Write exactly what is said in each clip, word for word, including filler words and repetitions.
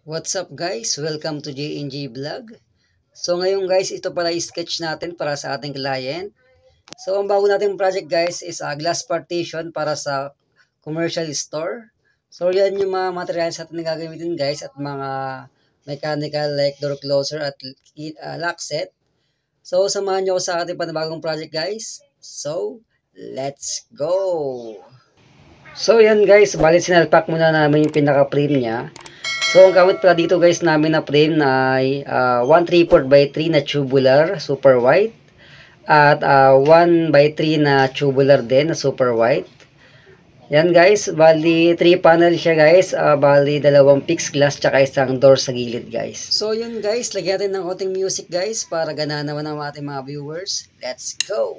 What's up guys? Welcome to J N J Vlog. So ngayon guys, ito pala yung sketch natin para sa ating client. So ang bago nating project guys is a glass partition para sa commercial store. So yan yung mga materials natin na gagamitin guys at mga mechanical like door closer at uh, lock set. So samahan nyo ako sa ating panibagong project guys. So let's go! So yan guys, bali sinalpak muna namin yung pinaka-frame niya. So, ang gamit pala dito guys namin na frame na ay uh, one three fourths by three na tubular, super white. At uh, one by three na tubular din na super white. Yan guys, bali three panel siya guys. Uh, bali dalawang fixed glass tsaka isang door sa gilid guys. So yun guys, lagyan natin ng konting music guys para ganahan naman ang ating mga viewers. Let's go!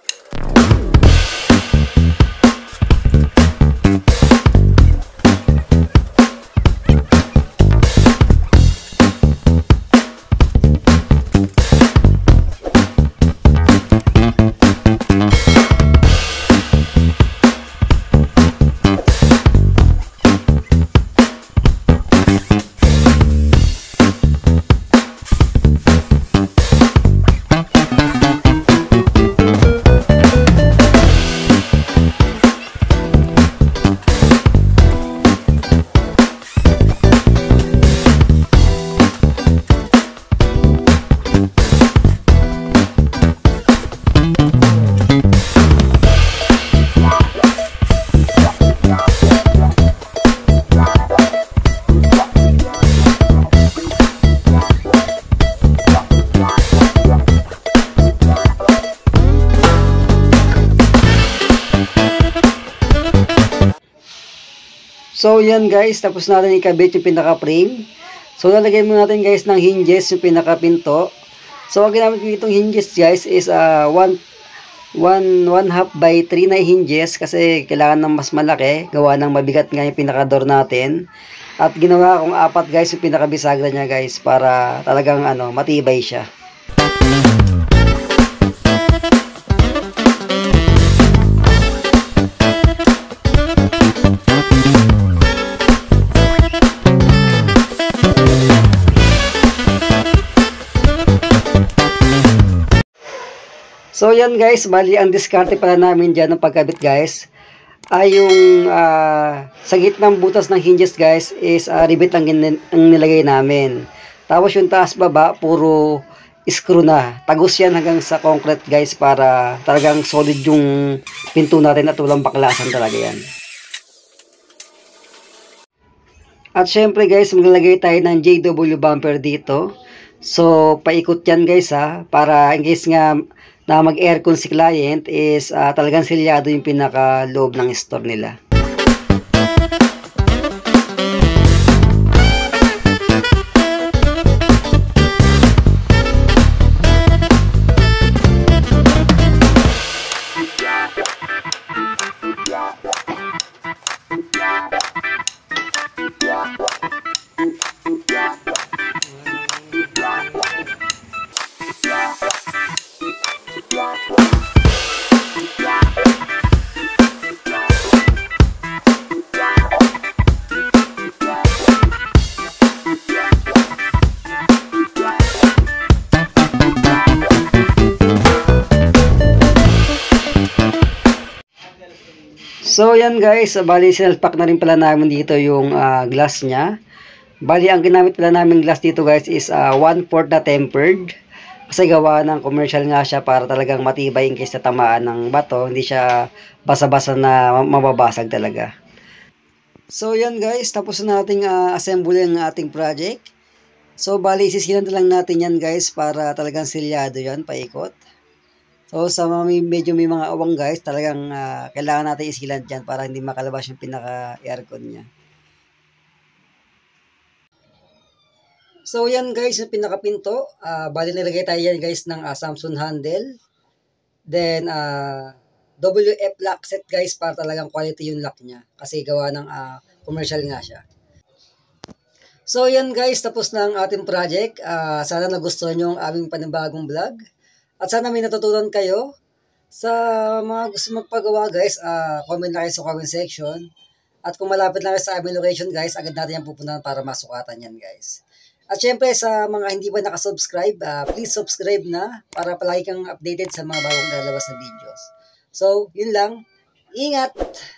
So yan guys, tapos natin ikabit yung pinaka-frame. So lalagay mo natin guys ng hinges yung pinaka-pinto. So ang ginamit ko itong hinges guys is uh, one, one, one half by three na hinges kasi kailangan ng mas malaki. Gawa ng mabigat nga yung pinaka-door natin. At ginawa kong apat guys yung pinaka-bisagra niya guys para talagang ano, matibay siya. So yan guys, bali ang diskarte pala namin dyan ng pagkabit guys ay yung uh, sa gitnang butas ng hinges guys is uh, rivet ang, ang nilagay namin. Tapos yung taas baba puro screw na. Tagos yan hanggang sa concrete guys para talagang solid yung pinto natin at walang baklasan talaga yan. At syempre guys, maglalagay tayo ng J W bumper dito. So paikot yan guys ha, para in case nga na mag-aircon si client is uh, talagang silyado yung pinaka loob ng store nila. So yan guys, bali sinalpak na rin pala namin dito yung uh, glass nya. Bali ang ginamit pala namin glass dito guys is uh, one fourth na tempered. Kasi gawa ng commercial nga siya para talagang matibay in case na tamaan ng bato. Hindi siya basa-basa na mababasag talaga. So yan guys, tapos na nating uh, assemble ang ating project. So bali sisilan na lang natin yan guys para talagang silyado yan, paikot. So sa mga medyo may mga awang guys, talagang uh, kailangan natin isilan dyan para hindi makalabas yung pinaka-aircon niya. So yan guys, yung pinaka-pinto, uh, bali nilagay tayo yan guys ng uh, Samsung handle. Then uh, W F lock set guys para talagang quality yung lock niya. Kasi gawa ng uh, commercial nga siya. So yan guys, tapos na ang ating project. Uh, sana nagustuhan nyo ang aming panibagong vlog. At sana may natutunan kayo. Sa mga gusto magpagawa guys, uh, comment na kayo sa comment section. At kung malapit lang sa aming location guys, agad natin yung pupuntahan para masukatan yan guys. At syempre sa mga hindi pa nakasubscribe, uh, please subscribe na para palagi kang updated sa mga bagong lalabas na videos. So, yun lang. Ingat!